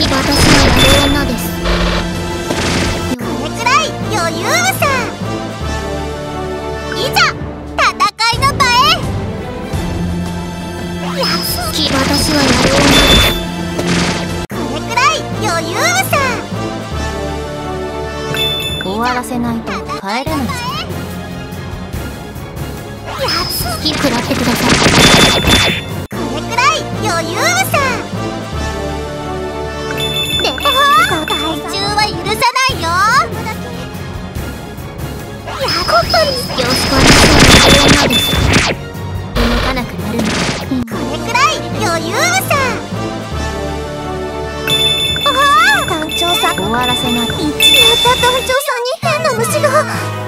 私はやる女です。 これくらい余裕さ。いざ戦いの場へ。 私はやる女です。 これくらい余裕さ。 終わらせないと帰れないぞ。 食らってください。 これくらい余裕さ。でも害虫は許さないよ。 よし、私はやる女です。 動かなくなるの。 これくらい余裕さ。団長さん、 終わらせない。 また団長さんに変な虫が。